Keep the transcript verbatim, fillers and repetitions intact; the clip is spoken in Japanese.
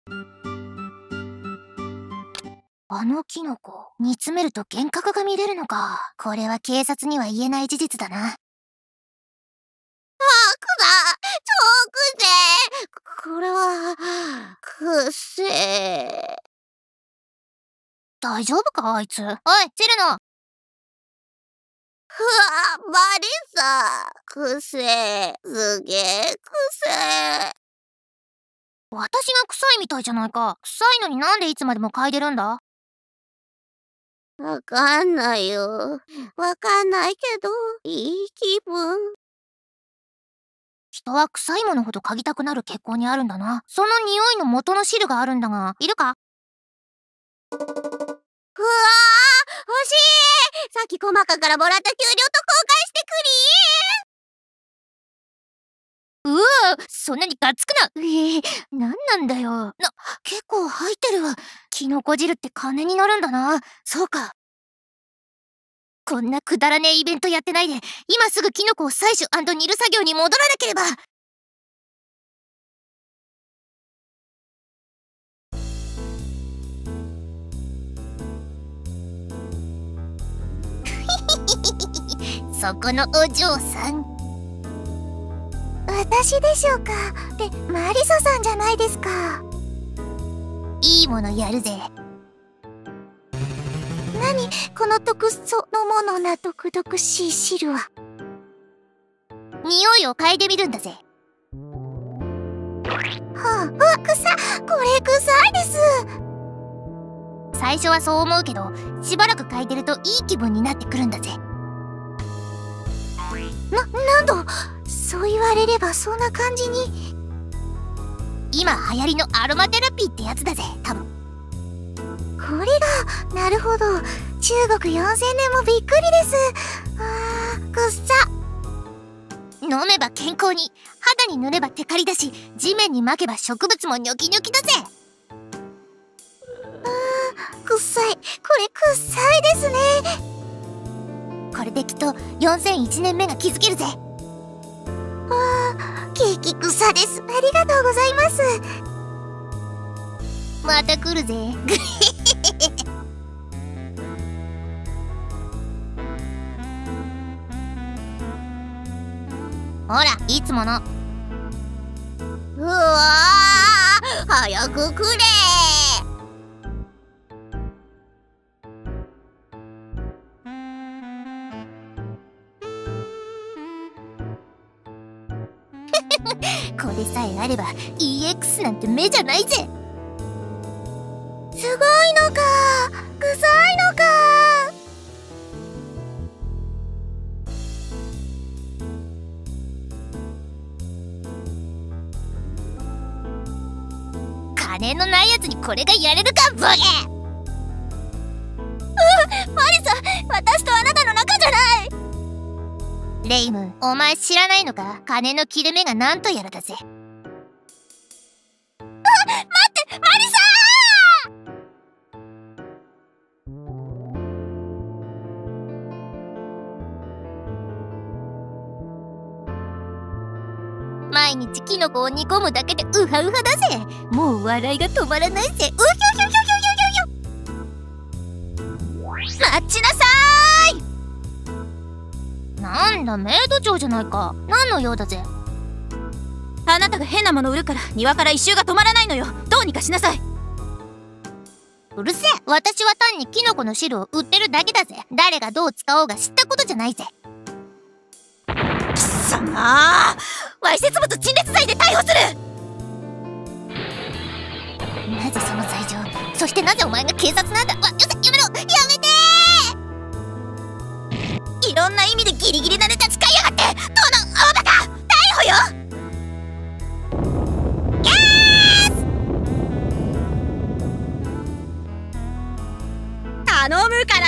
あのキノコ、煮詰めると幻覚が見れるのか。これは警察には言えない事実だな。あ、 くだ、超くせこれは、くせ大丈夫かあいつ。おい、チルノ。 ふわ、バリサ、くせすげえくせ私が臭いみたいじゃないか。臭いのになんでいつまでも嗅いでるんだ？ わかんないよ。わかんないけど、いい気分。 人は臭いものほど嗅ぎたくなる傾向にあるんだな。その匂いの元の汁があるんだが、いるか？ うわー、欲しい！さっきコマカからもらった給料と交換してくりー。うわ、そんなにがっつくな。えー、なんなんだよ。な、結構入ってるわ。キノコ汁って金になるんだな。そうか。こんなくだらねえイベントやってないで、今すぐキノコを採取&煮る作業に戻らなければ。そこのお嬢さん。 私でしょうか。ってマリサさんじゃないですか。 いいものやるぜ。 何この毒そのものな毒々しい汁は。 匂いを嗅いでみるんだぜ。 はあ、うわ、臭っ。これ臭いです。 最初はそう思うけど、しばらく嗅いでるといい気分になってくるんだぜ。 な、なんだ、そう言われればそんな感じに。 今流行りのアロマテラピーってやつだぜ、多分。 これが、なるほど。中国よんせんねんもびっくりです。あー、くっさ。 飲めば健康に、肌に塗ればテカリだし、地面に撒けば植物もニョキニョキだぜ。 あー、くっさい。これくっさいですね。 これできっとよんせんいちねんめが築けるぜ。 あー、ケーキ草です。ありがとうございます。 また来るぜ。ほら、いつもの。 うわー、早くくれこれさえあれば イーエックス なんて目じゃないぜ。 すごいのか、臭いのか。 金のないやつにこれがやれるか、ボケ。 う、マリサ、私とあなたの仲じゃない。 レイム、お前知らないのか？金の切れ目がなんとやらだぜ。 あ、待って、マリサー。毎日キノコを煮込むだけでウハウハだぜ。もう笑いが止まらないぜ。うひょひょひょひょひょひょ。待ちなさーい。なんだ、メイド長じゃないか。何の用だぜ。 あなたが変なもの売るから庭から異臭が止まらないのよ。どうにかしなさい。 うるせえ。私は単にキノコの汁を売ってるだけだぜ。誰がどう使おうが知ったことじゃないぜ。 貴様、わいせつ物陳列罪で逮捕する。 なぜその罪状、そしてなぜお前が警察なんだ。わ、よせ、やめろ、やめてー。いろんな意味でギリギリなネタ使いやがって。どの青バカ、逮捕よ。 イエース。 頼むから